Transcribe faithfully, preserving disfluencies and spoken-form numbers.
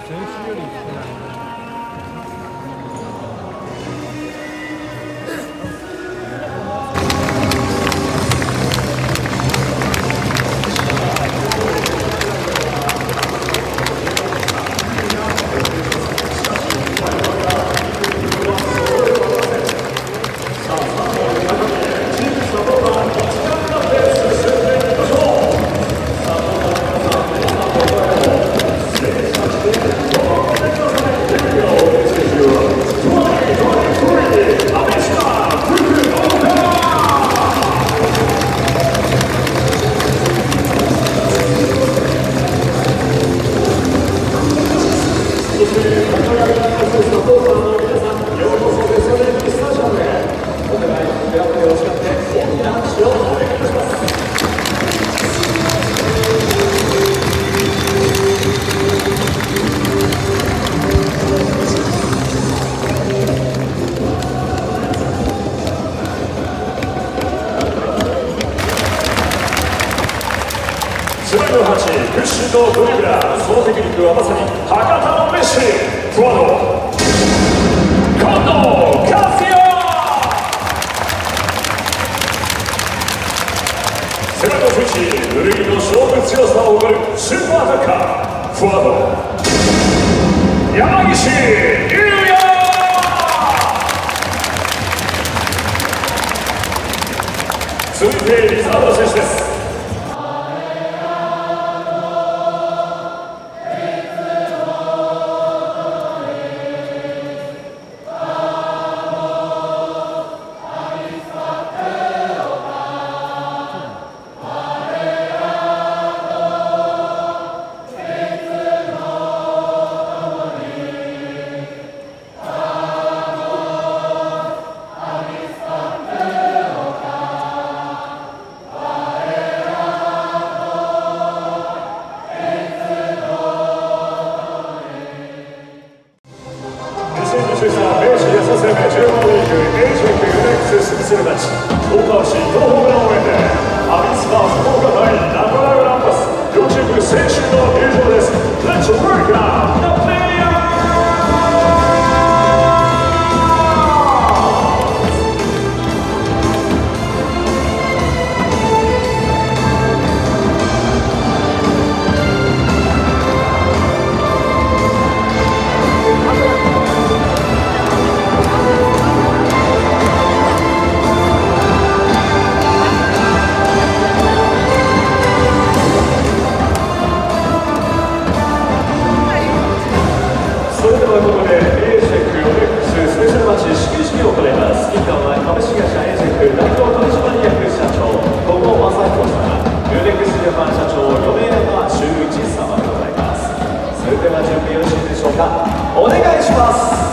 先週より少ない。 背番号はち、屈指のドリブラー、そのテクニックはまさに博多のメッシ、フォワード、近藤克也。背番号じゅういち、古着の勝負強さを誇るスーパーアタッカー、フォワード、山岸優也。続いてリザード選手です。明治安田生命 ジェイワン リーグ エイジェック ユネックススミスルマッチ大川市東ホームラン応援でアビスパ福岡対ナゴラウランパス両チーム選手の入場です。 Let's work out the player! それではここで エイジェック ユネックススペシャルマッチ始球式を行います。キッカーは株式会社 エイジェック 代表取締役社長小久保正彦様、ユネックスジャパン社長米山修一様でございます。それでは準備よろしいでしょうか。お願いします。